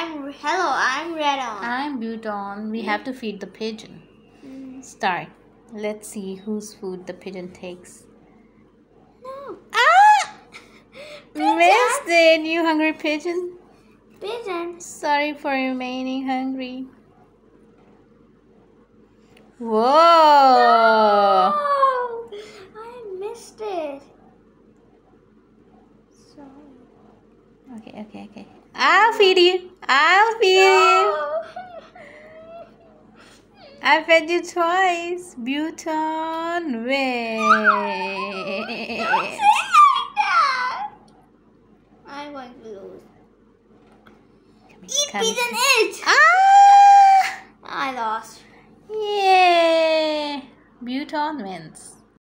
I'm Redon. I'm Buton. We have to feed the pigeon. Start. Let's see whose food the pigeon takes. No. Ah! Missed it, you hungry pigeon. Pigeon. Sorry for remaining hungry. Whoa! No! I missed it. Sorry. Okay. I'll feed you. I'll feed you. I fed you twice. Buton wins. Don't say like that. I'm going to lose. Eat pigeon it. Ah! I lost. Yay! Buton wins.